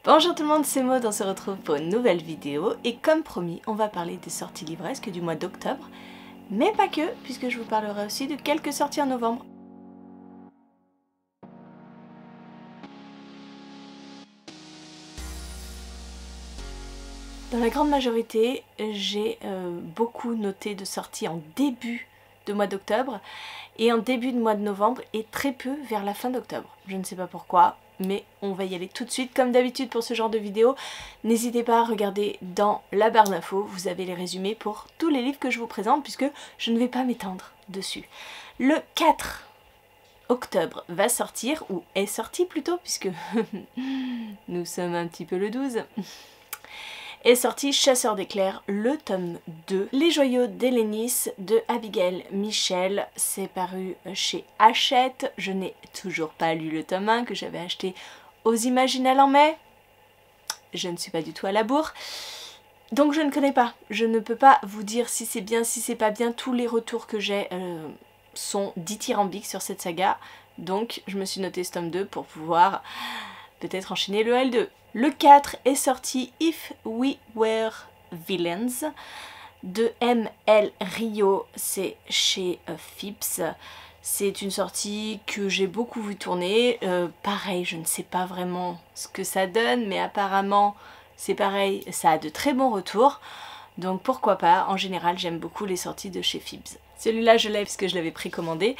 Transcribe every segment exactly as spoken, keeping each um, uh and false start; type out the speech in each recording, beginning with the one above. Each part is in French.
Bonjour tout le monde, c'est Maud, on se retrouve pour une nouvelle vidéo et comme promis, on va parler des sorties livresques du mois d'octobre, mais pas que, puisque je vous parlerai aussi de quelques sorties en novembre. Dans la grande majorité, j'ai euh, beaucoup noté de sorties en début de mois d'octobre et en début de mois de novembre et très peu vers la fin d'octobre. Je ne sais pas pourquoi, mais on va y aller tout de suite. Comme d'habitude pour ce genre de vidéo, n'hésitez pas à regarder dans la barre d'infos, vous avez les résumés pour tous les livres que je vous présente puisque je ne vais pas m'étendre dessus. Le quatre octobre va sortir, ou est sorti plutôt puisque nous sommes un petit peu le douze, est sorti Chasseur d'éclairs, le tome deux. Les joyaux d'Hélénis de Abigail Michel, c'est paru chez Hachette. Je n'ai toujours pas lu le tome un que j'avais acheté aux Imaginales en mai. Je ne suis pas du tout à la bourre. Donc je ne connais pas. Je ne peux pas vous dire si c'est bien, si c'est pas bien. Tous les retours que j'ai euh, sont dithyrambiques sur cette saga. Donc je me suis noté ce tome deux pour pouvoir peut-être enchaîner le L deux. Le quatre est sorti If We Were Villains de M L Rio, c'est chez euh, Phipps. C'est une sortie que j'ai beaucoup vu tourner. Euh, pareil, je ne sais pas vraiment ce que ça donne, mais apparemment c'est pareil, ça a de très bons retours. Donc pourquoi pas, en général j'aime beaucoup les sorties de chez Phipps. Celui-là je l'ai parce que je l'avais précommandé.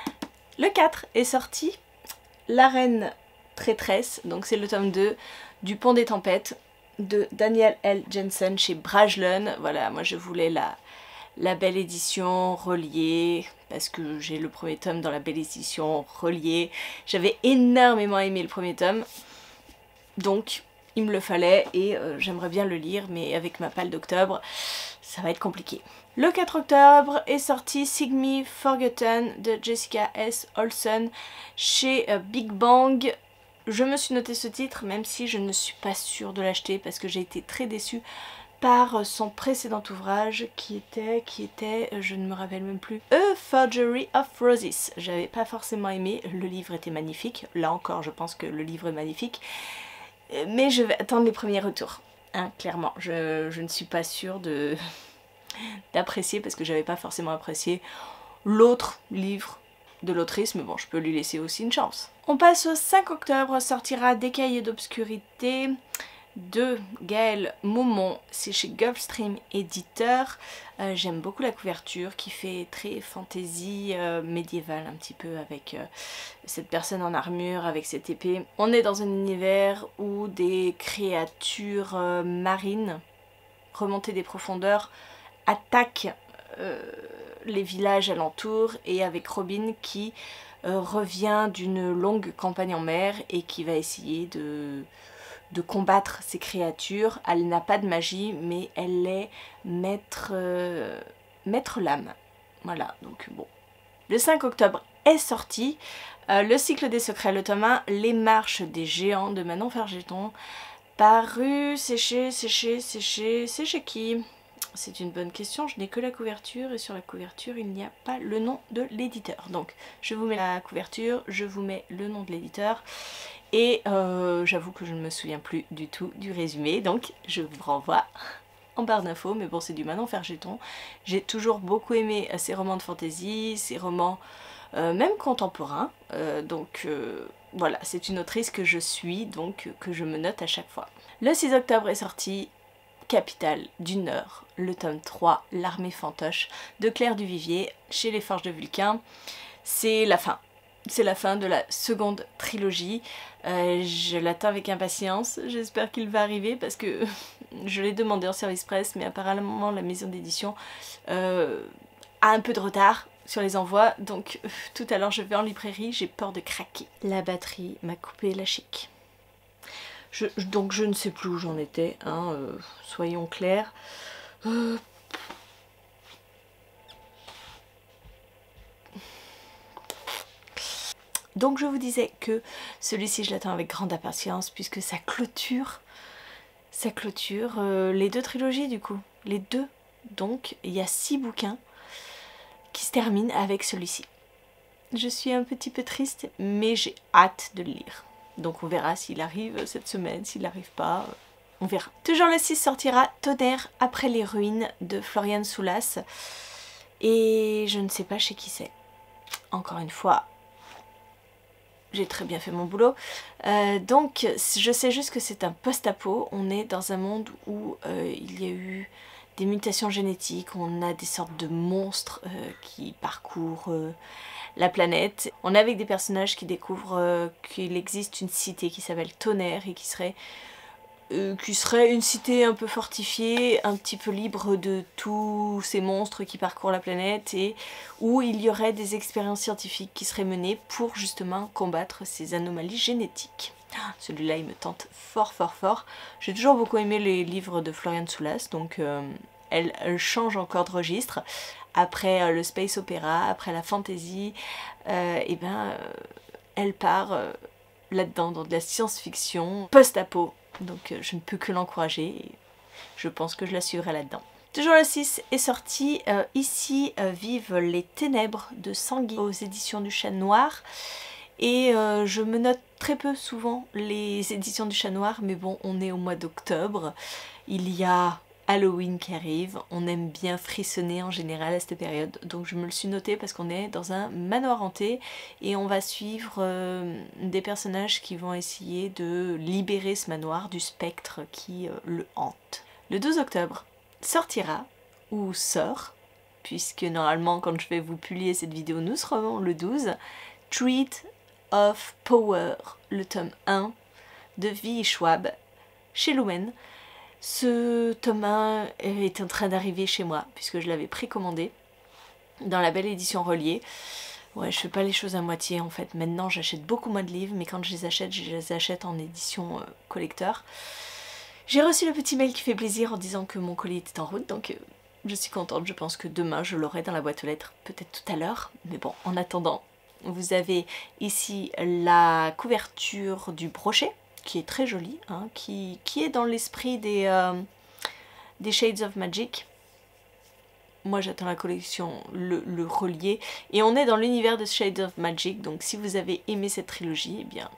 Le quatre est sorti La Reine Traîtresse, donc c'est le tome deux du Pont des Tempêtes de Daniel L. Jensen chez Brajlon. Voilà, moi je voulais la, la belle édition reliée parce que j'ai le premier tome dans la belle édition reliée. J'avais énormément aimé le premier tome, donc il me le fallait et euh, j'aimerais bien le lire, mais avec ma palle d'octobre, ça va être compliqué. Le quatre octobre est sorti Sigmy Forgotten de Jessica S. Olsen chez euh, Big Bang. Je me suis noté ce titre même si je ne suis pas sûre de l'acheter parce que j'ai été très déçue par son précédent ouvrage qui était, qui était, je ne me rappelle même plus, A Forgery of Roses. J'avais pas forcément aimé, le livre était magnifique, là encore je pense que le livre est magnifique, mais je vais attendre les premiers retours, hein, clairement. Je, je ne suis pas sûre de d'apprécier parce que j'avais pas forcément apprécié l'autre livre de l'autrice, mais bon, je peux lui laisser aussi une chance. On passe au cinq octobre, sortira Des Cahiers d'Obscurité de Gaël Maumont, c'est chez Gulfstream Éditeur. Euh, J'aime beaucoup la couverture qui fait très fantasy euh, médiévale un petit peu avec euh, cette personne en armure, avec cette épée. On est dans un univers où des créatures euh, marines remontées des profondeurs attaquent euh, les villages alentours et avec Robin qui euh, revient d'une longue campagne en mer et qui va essayer de, de combattre ces créatures. Elle n'a pas de magie mais elle est maître, euh, maître lame. Voilà, donc bon. Le cinq octobre est sorti euh, Le cycle des secrets, le tome un, Les marches des géants de Manon Fargeton. Paru, séché, séché, séché, c'est chez qui ? C'est une bonne question, je n'ai que la couverture et sur la couverture il n'y a pas le nom de l'éditeur. Donc je vous mets la couverture, je vous mets le nom de l'éditeur et euh, j'avoue que je ne me souviens plus du tout du résumé, donc je vous renvoie en barre d'infos. Mais bon, c'est du Manon Fargeton. J'ai toujours beaucoup aimé ces romans de fantasy, ces romans euh, même contemporains, euh, donc euh, voilà, c'est une autrice que je suis, donc que je me note à chaque fois. Le six octobre est sorti Capitale du Nord, le tome trois, L'Armée Fantoche de Claire Duvivier chez Les Forges de Vulcain. C'est la fin. C'est la fin de la seconde trilogie. Euh, je l'attends avec impatience. J'espère qu'il va arriver parce que je l'ai demandé en service presse, mais apparemment la maison d'édition euh, a un peu de retard sur les envois. Donc euh, tout à l'heure je vais en librairie, j'ai peur de craquer. La batterie m'a coupé la chic. Je, donc je ne sais plus où j'en étais, hein, euh, soyons clairs. Euh... Donc je vous disais que celui-ci je l'attends avec grande impatience puisque ça clôture, ça clôture euh, les deux trilogies du coup, les deux. Donc il y a six bouquins qui se terminent avec celui-ci. Je suis un petit peu triste mais j'ai hâte de le lire. Donc on verra s'il arrive cette semaine, s'il n'arrive pas, on verra. Toujours le six sortira Tonnerre après les ruines de Florian Soulas. Et je ne sais pas chez qui c'est. Encore une fois, j'ai très bien fait mon boulot. Euh, donc je sais juste que c'est un post-apo. On est dans un monde où euh, il y a eu des mutations génétiques. On a des sortes de monstres euh, qui parcourent euh, la planète. On est avec des personnages qui découvrent euh, qu'il existe une cité qui s'appelle Tonnerre et qui serait... Euh, qui serait une cité un peu fortifiée, un petit peu libre de tous ces monstres qui parcourent la planète et où il y aurait des expériences scientifiques qui seraient menées pour justement combattre ces anomalies génétiques. Celui-là il me tente fort fort fort. J'ai toujours beaucoup aimé les livres de Florian Soulas, donc euh, elle, elle change encore de registre. Après euh, le space opéra, après la fantasy, euh, et ben euh, elle part euh, là-dedans dans de la science-fiction post-apo. Donc euh, je ne peux que l'encourager et je pense que je la suivrai là-dedans. Toujours le six est sorti, euh, ici euh, vivent les ténèbres de Sangui aux éditions du Chat Noir. Et euh, je me note très peu souvent les éditions du Chat Noir, mais bon, on est au mois d'octobre. Il y a Halloween qui arrive, on aime bien frissonner en général à cette période, donc je me le suis noté parce qu'on est dans un manoir hanté et on va suivre euh, des personnages qui vont essayer de libérer ce manoir du spectre qui euh, le hante. Le douze octobre sortira, ou sort, puisque normalement quand je vais vous publier cette vidéo nous serons le douze, Treat of Power, le tome un de V I Schwab chez Lumen. Ce tome un est en train d'arriver chez moi puisque je l'avais précommandé dans la belle édition reliée. Ouais, je fais pas les choses à moitié en fait. Maintenant j'achète beaucoup moins de livres, mais quand je les achète, je les achète en édition euh, collector. J'ai reçu le petit mail qui fait plaisir en disant que mon colis était en route, donc euh, je suis contente. Je pense que demain je l'aurai dans la boîte aux lettres, peut-être tout à l'heure. Mais bon, en attendant, vous avez ici la couverture du brochet, qui est très jolie, hein, qui, qui est dans l'esprit des, euh, des Shades of Magic. Moi j'attends la collection, le, le relier, et on est dans l'univers de Shades of Magic, donc si vous avez aimé cette trilogie, eh bien...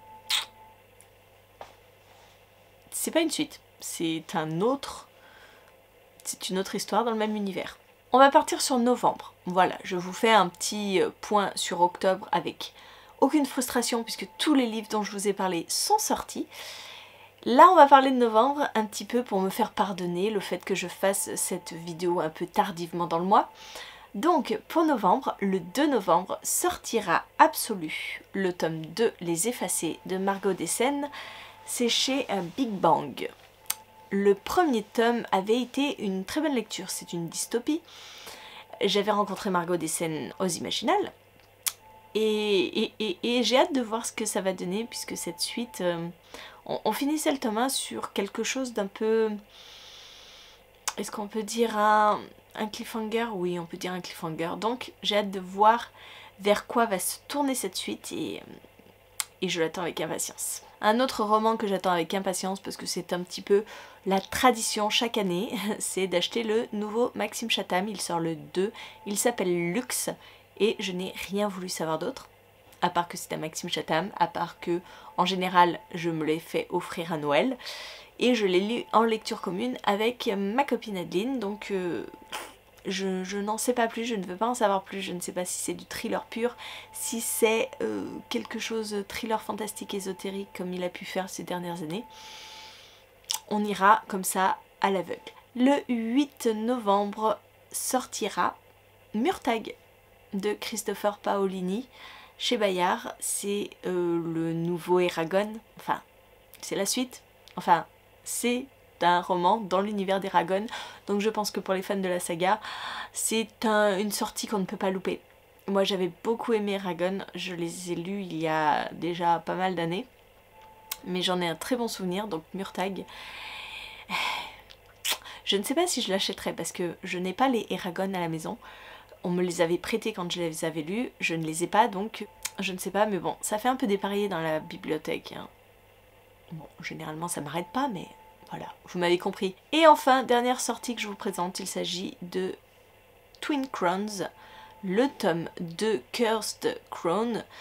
c'est pas une suite, c'est un autre... c'est une autre histoire dans le même univers. On va partir sur novembre. Voilà, je vous fais un petit point sur octobre avec... aucune frustration puisque tous les livres dont je vous ai parlé sont sortis. Là on va parler de novembre un petit peu pour me faire pardonner le fait que je fasse cette vidéo un peu tardivement dans le mois. Donc pour novembre, le deux novembre sortira Absolu, le tome deux, Les Effacés de Margot Dessen. C'est chez Big Bang. Le premier tome avait été une très bonne lecture, c'est une dystopie. J'avais rencontré Margot Dessen aux Imaginales. Et, et, et, et j'ai hâte de voir ce que ça va donner puisque cette suite, euh, on, on finissait le tome un sur quelque chose d'un peu, est-ce qu'on peut dire un, un cliffhanger? Oui, on peut dire un cliffhanger, donc j'ai hâte de voir vers quoi va se tourner cette suite et, et je l'attends avec impatience. Un autre roman que j'attends avec impatience parce que c'est un petit peu la tradition chaque année, c'est d'acheter le nouveau Maxime Chatham, il sort le deux, il s'appelle Luxe. Et je n'ai rien voulu savoir d'autre, à part que c'est un Maxime Chatham, à part que, en général, je me l'ai fait offrir à Noël. Et je l'ai lu en lecture commune avec ma copine Adeline, donc euh, je, je n'en sais pas plus, je ne veux pas en savoir plus. Je ne sais pas si c'est du thriller pur, si c'est euh, quelque chose de thriller fantastique ésotérique comme il a pu faire ces dernières années. On ira comme ça à l'aveugle. Le huit novembre sortira Murtag de Christopher Paolini chez Bayard. C'est euh, le nouveau Eragon, enfin c'est la suite, enfin c'est un roman dans l'univers d'Eragon, donc je pense que pour les fans de la saga c'est un, une sortie qu'on ne peut pas louper. Moi j'avais beaucoup aimé Eragon, je les ai lus il y a déjà pas mal d'années, mais j'en ai un très bon souvenir, donc Murtag, je ne sais pas si je l'achèterai parce que je n'ai pas les Eragon à la maison. On me les avait prêtés quand je les avais lus, je ne les ai pas donc je ne sais pas, mais bon, ça fait un peu dépareillé dans la bibliothèque. Hein. Bon, généralement ça m'arrête pas, mais voilà, vous m'avez compris. Et enfin, dernière sortie que je vous présente, il s'agit de Twin Crowns, le tome de Cursed Crown.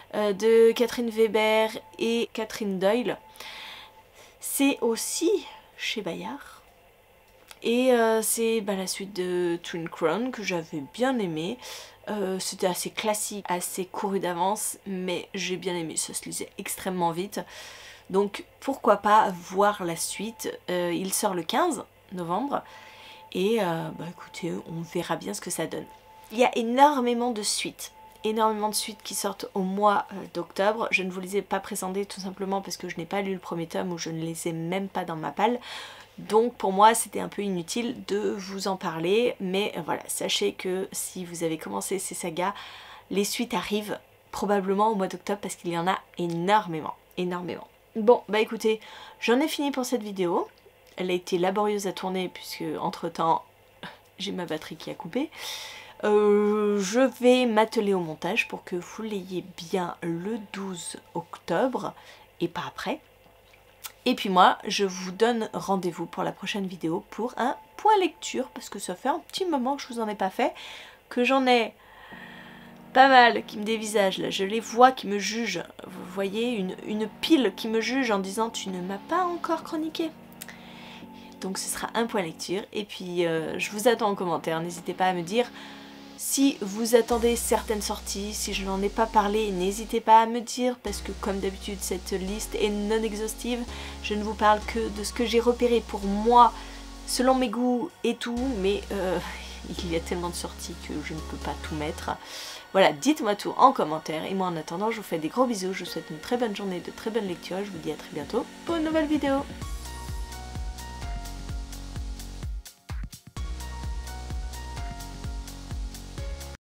euh, de Catherine Weber et Catherine Doyle. C'est aussi chez Bayard. Et euh, c'est bah, la suite de Twin Crown que j'avais bien aimé. Euh, C'était assez classique, assez couru d'avance, mais j'ai bien aimé, ça se lisait extrêmement vite. Donc pourquoi pas voir la suite. Euh, il sort le quinze novembre et euh, bah, écoutez, on verra bien ce que ça donne. Il y a énormément de suites. Énormément de suites qui sortent au mois d'octobre. Je ne vous les ai pas présentées tout simplement parce que je n'ai pas lu le premier tome ou je ne les ai même pas dans ma palle. Donc pour moi c'était un peu inutile de vous en parler. Mais voilà, sachez que si vous avez commencé ces sagas, les suites arrivent probablement au mois d'octobre parce qu'il y en a énormément. Énormément. Bon bah écoutez, j'en ai fini pour cette vidéo. Elle a été laborieuse à tourner puisque entre temps j'ai ma batterie qui a coupé. Euh, je vais m'atteler au montage pour que vous l'ayez bien le douze octobre et pas après. Et puis moi, je vous donne rendez-vous pour la prochaine vidéo pour un point lecture parce que ça fait un petit moment que je vous en ai pas fait, que j'en ai pas mal qui me dévisagent là, je les vois qui me jugent. Vous voyez, une, une pile qui me juge en disant tu ne m'as pas encore chroniqué. Donc ce sera un point lecture et puis euh, je vous attends en commentaire, n'hésitez pas à me dire si vous attendez certaines sorties, si je n'en ai pas parlé, n'hésitez pas à me dire parce que comme d'habitude cette liste est non exhaustive, je ne vous parle que de ce que j'ai repéré pour moi, selon mes goûts et tout, mais euh, il y a tellement de sorties que je ne peux pas tout mettre. Voilà, dites-moi tout en commentaire et moi en attendant je vous fais des gros bisous, je vous souhaite une très bonne journée, de très bonnes lectures, je vous dis à très bientôt pour une nouvelle vidéo.